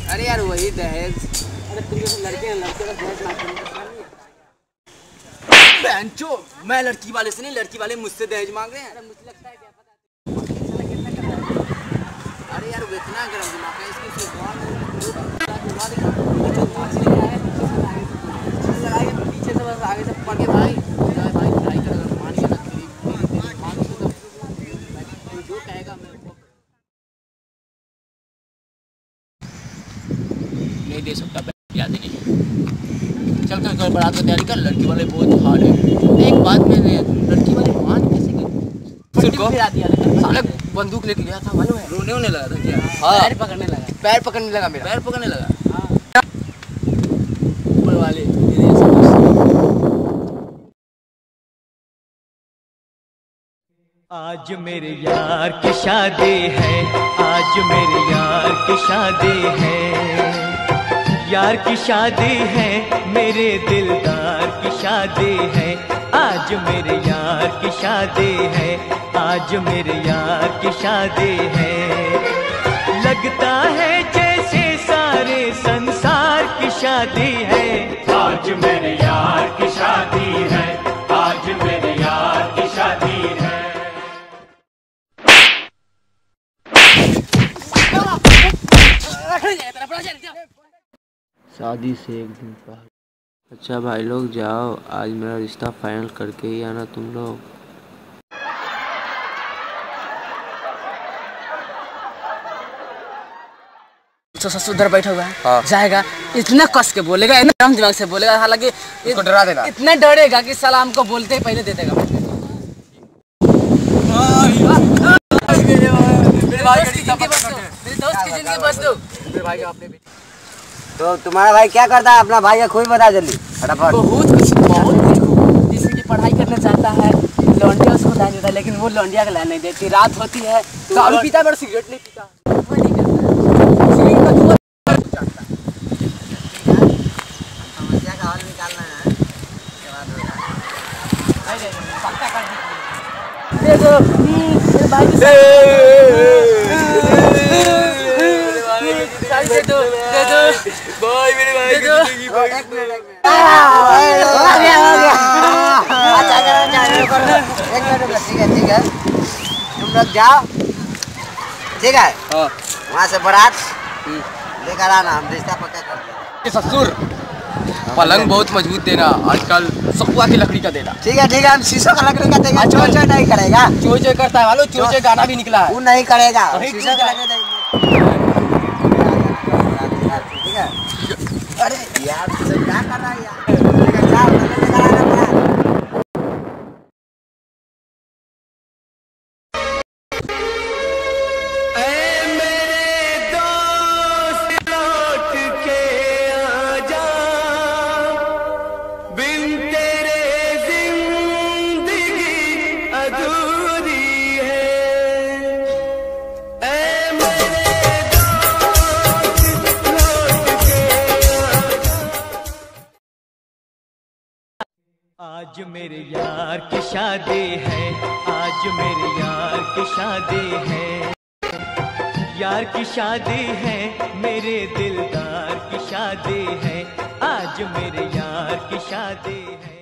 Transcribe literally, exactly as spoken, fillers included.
अरे यार वही दहेज। अरे तुम जैसे लड़के हैं, लड़के का दहेज मांगते हैं। मैं लड़की वाले से नहीं, लड़की वाले मुझसे दहेज मांग रहे हैं। अरे मुझे लगता है क्या पता। अरे यार वो इतना गरम दिमाग है इसकी, पीछे से बस आगे से पकड़ के भाई भाई ट्राई कर, अगर मान के मान तो जो कहेगा मैं नहीं दे सकता। याद ही नहीं। चल कर कर बारात का तैयारी कर, लड़की वाले बहुत हार्ड है। एक बात मैंने लड़की वाले मान कैसे गई? गिरा दिया साला, बंदूक लेके गया था मालूम है। रोने होने लगा था क्या? हाँ पैर पकड़ने लगा, पैर पकड़ने लगा मेरा, पैर पकड़ने लगा। हाँ ऊपर वाले आज मेरे यार की शादी है, आज मेरे यार की शादी है, यार की शादी है, मेरे दिलदार की शादी है। आज मेरे यार की शादी है, आज मेरे यार की शादी है। लगता है जैसे सारे संसार की शादी है। आज मेरे यार की शादी है, आज मेरे यार की शादी है। शादी से एक दिन पहले। अच्छा भाई लोग जाओ, आज मेरा रिश्ता फाइनल करके ही आना तुम लोग। ससुर उधर बैठा हुआ है। हाँ। जाएगा इतना कस के बोलेगा, इतना कम दिमाग से बोलेगा, हालांकि इसको डरा देना, इतना डरेगा कि साला हमको बोलते ही पहले दे देगा। मेरे दोस्त की जिंदगी बच दो। मेरे भाई का आपने भी। तो तुम्हारा भाई क्या करता है? अपना भाई का खुद बता जल्दी फटाफट। बहुत कुछ बहुत कुछ जिससे कि पढ़ाई करना चाहता है, लौंडिया उसको ला देता है, लेकिन वो लौंडिया का ला नहीं देती। रात होती है दारू पीता है पर सिगरेट नहीं पीता। वो नहीं करता सिगरेट का धुआं चाटता है। समस्या का हल निकालना है उसके बाद होगा। अरे पक्का कर दीजिए। देखो मेरे भाई के दे दो दे दो भाई, मेरे भाई की जिंदगी भाई। एक मिनट एक मिनट हो गया हो गया। अच्छा चलो चलो करो, एक मिनट रुको। ठीक है ठीक है, तुम लोग जाओ ठीक है। हाँ वहाँ से बारात लेकर आना, हम रिश्ता पक्का कर देंगे। ससुर पलंग बहुत मजबूत देना, आजकल सखुआ की लकड़ी का देना। ठीक है ठीक है, हम शीशो का लकड़ी का देंगे। चोय चोय नहीं करेगा। चोय चोय करता है मालूम, चोय चोय गाना भी निकला है, वो नहीं करेगा। शीशो का लकड़ी देंगे। अरे यार क्या कर रहा है यार? आज मेरे यार की शादी है, आज मेरे यार की शादी है, यार की शादी है, मेरे दिलदार की शादी है। आज मेरे यार की शादी है।